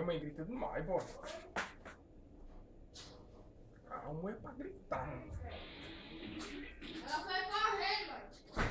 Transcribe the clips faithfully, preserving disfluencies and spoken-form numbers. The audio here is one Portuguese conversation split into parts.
Minha mãe grita demais, bora. Calma, é pra gritar, mano. Ela foi correndo, mano.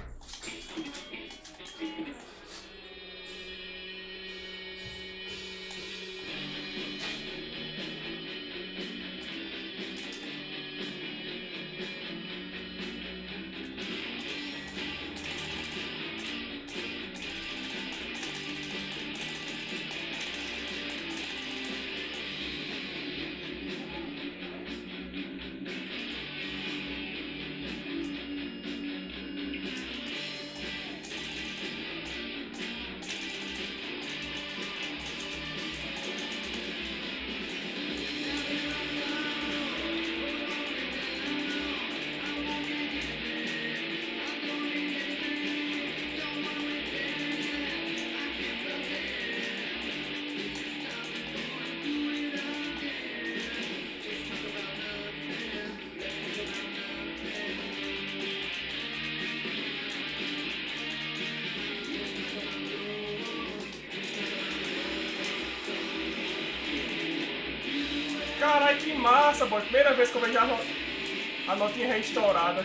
Caralho, que massa, boy. Primeira vez que eu vejo a, no... a notinha restaurada.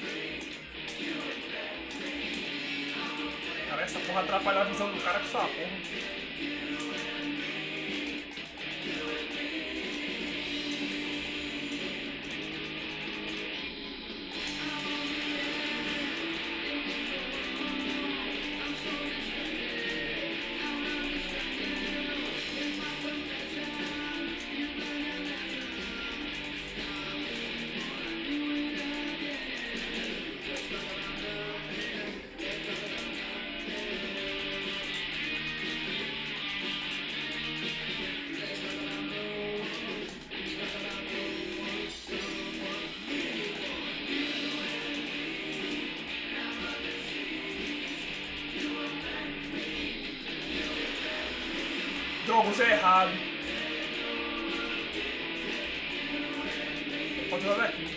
Cara, essa porra atrapalha a visão do cara com essa porra. Jogos errados. Pode jogar aqui.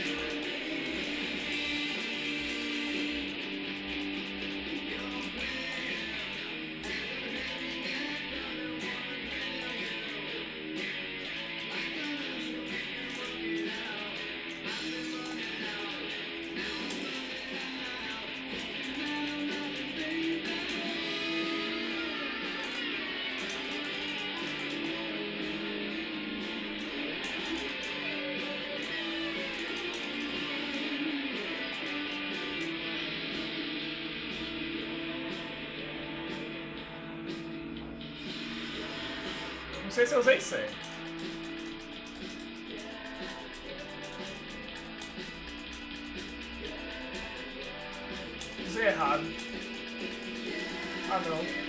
Não sei se eu usei certo. Usei errado. Ah, não.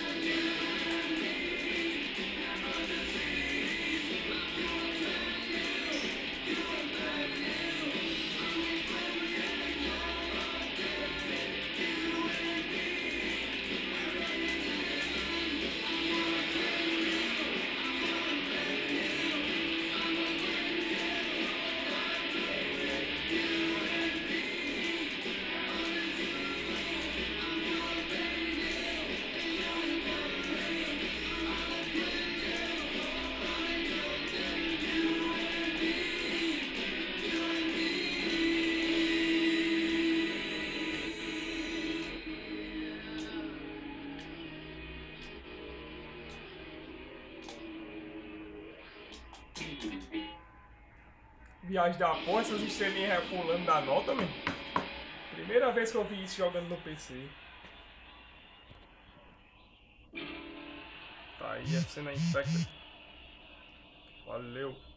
Viagem da porra, essas estrelinhas pulando da nota, mano. Primeira vez que eu vi isso jogando no P C. Tá aí, a cena infecta. Valeu.